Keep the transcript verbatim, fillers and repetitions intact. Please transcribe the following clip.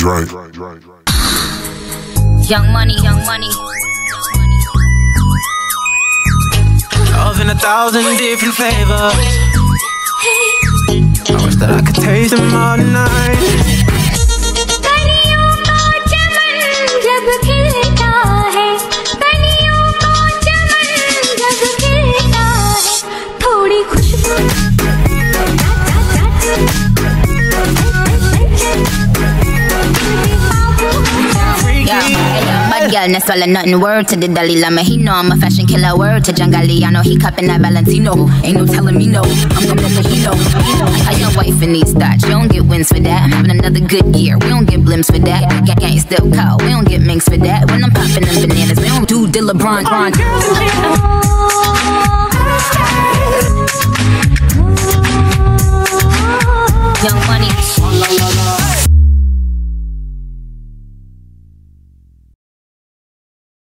Drake. Young money, young money. Love in a thousand different flavors. I wish that I could taste them all tonight. Girl, no swallow nothing. Word to the Dalai Lama. He know I'm a fashion killer. Word to Jangali. I know he cupping that Valentino. Ain't no telling me no. I'm gonna let he know. I your wife in these thoughts. You don't get wins for that. I'm having another good year. We don't get blimps for that. Gang gang still call. We don't get minks for that. When I'm popping them bananas, we don't do Dilla Bron Bron. Young money.